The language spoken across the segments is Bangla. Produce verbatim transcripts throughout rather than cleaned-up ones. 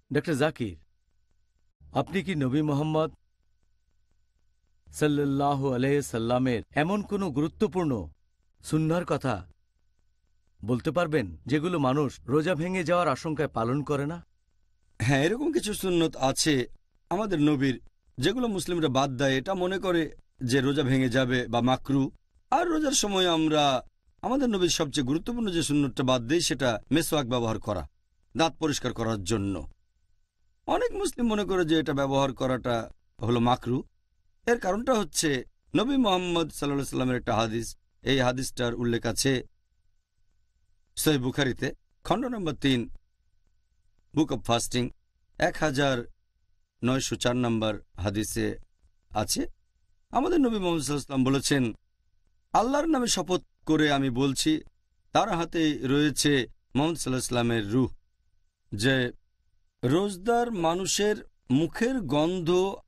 ডক্টর জাকির, আপনি কি নবী মোহাম্মদ সাল্লাল্লাহু আলাইহি সাল্লামের এমন কোনো গুরুত্বপূর্ণ সুন্নাহর কথা বলতে পারবেন যেগুলো মানুষ রোজা ভেঙে যাওয়ার আশঙ্কায় পালন করে না? হ্যাঁ, এরকম কিছু সুন্নত আছে আমাদের নবীর, যেগুলো মুসলিমরা বাদ দেয়, এটা মনে করে যে রোজা ভেঙে যাবে বা মাকরু। আর রোজার সময় আমরা আমাদের নবীর সবচেয়ে গুরুত্বপূর্ণ যে সুন্নতটা বাদ দিই, সেটা মেসওয়াক ব্যবহার করা, দাঁত পরিষ্কার করার জন্য। অনেক মুসলিম মনে করে যে এটা ব্যবহার করাটা হলো মাকরু। এর কারণটা হচ্ছে নবী মোহাম্মদ সাল্লাল্লাহু সাল্লামের একটা হাদিস। এই হাদিসটার উল্লেখ আছে সহিহ বুখারীতে, খণ্ড নম্বর তিন, বুক অব ফাস্টিং, এক হাজার নয়শো চার নম্বর হাদিসে আছে। আমাদের নবী মোহাম্মদ সাল্লাল্লাহু আলাইহি ওয়াসাল্লাম বলেছেন, আল্লাহর নামে শপথ করে আমি বলছি, তার হাতে রয়েছে মোহাম্মদ সাল্লাল্লাহু আলাইহি ওয়াসাল্লামের রূহ, যে রোজদার মানুষের মুখের গন্ধ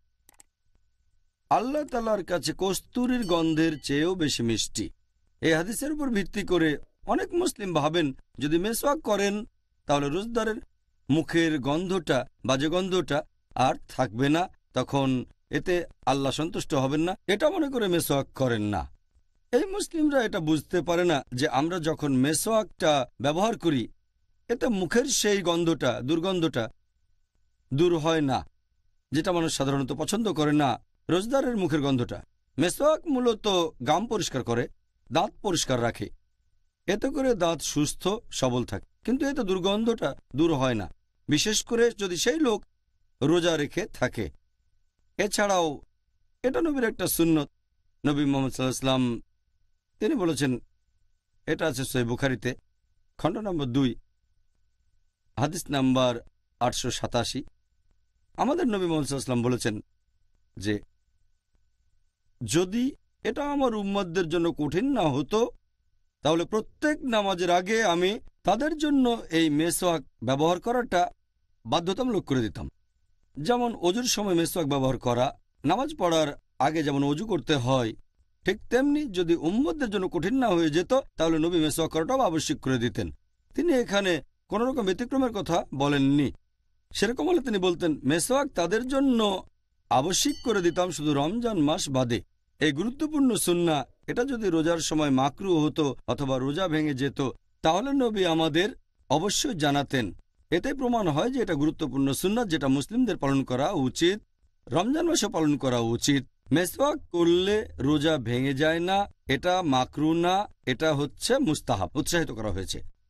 আল্লাহ তাআলার কাছে কস্তুরীর গন্ধের চেয়েও বেশি মিষ্টি। এই হাদিসের উপর ভিত্তি করে অনেক মুসলিম ভাবেন যদি মেসওয়াক করেন তাহলে রোজদারের মুখের গন্ধটা, বাজে গন্ধটা আর থাকবে না, তখন এতে আল্লাহ সন্তুষ্ট হবেন না। এটা মনে করে মেসওয়াক করেন না। এই মুসলিমরা এটা বুঝতে পারে না যে আমরা যখন মেসওয়াকটা ব্যবহার করি, এতে মুখের সেই গন্ধটা, দুর্গন্ধটা দূর হয় না, যেটা মানুষ সাধারণত পছন্দ করে না, রোজদারের মুখের গন্ধটা। মেসওয়াক মূলত গাম পরিষ্কার করে, দাঁত পরিষ্কার রাখে, এতে করে দাঁত সুস্থ সবল থাকে, কিন্তু এতে দুর্গন্ধটা দূর হয় না, বিশেষ করে যদি সেই লোক রোজা রেখে থাকে। এছাড়াও এটা নবীর একটা সুন্নত। নবী মুহাম্মদ সাল্লাল্লাহু আলাইহি ওয়াসাল্লাম তিনি বলেছেন, এটা আছে সহিহ বুখারীতে, খণ্ড নম্বর দুই, হাদিস নাম্বার আটশো সাতাশি। আমাদের নবী মুহাম্মদ সাল্লাল্লাহু আলাইহি ওয়াসাল্লাম বলেছেন যে যদি এটা আমার উম্মতদের জন্য কঠিন না হতো তাহলে প্রত্যেক নামাজের আগে আমি তাদের জন্য এই মেসওয়াক ব্যবহার করাটা বাধ্যতামূলক করে দিতাম। যেমন অজুর সময় মেসওয়াক ব্যবহার করা, নামাজ পড়ার আগে যেমন অজু করতে হয়, ঠিক তেমনি যদি উম্মতদের জন্য কঠিন না হয়ে যেত তাহলে নবী মেসওয়াক করাটাও আবশ্যক করে দিতেন। তিনি এখানে কোনো রকম ব্যতিক্রমের কথা বলেননি। সেরকম হলে তিনি বলতেন মেসওয়াক তাদের জন্য আবশ্যক করে দিতাম শুধু রমজান মাস বাদে। এই গুরুত্বপূর্ণ সুন্নাহ, এটা যদি রোজার সময় মাকরু হতো অথবা রোজা ভেঙে যেত তাহলে নবী আমাদের অবশ্যই জানাতেন। এতে প্রমাণ হয় যে এটা গুরুত্বপূর্ণ সুন্নাহ যেটা মুসলিমদের পালন করা উচিত, রমজান মাসে পালন করা উচিত। মেসওয়াক করলে রোজা ভেঙে যায় না, এটা মাকরু না, এটা হচ্ছে মুস্তাহাব, উৎসাহিত করা হয়েছে।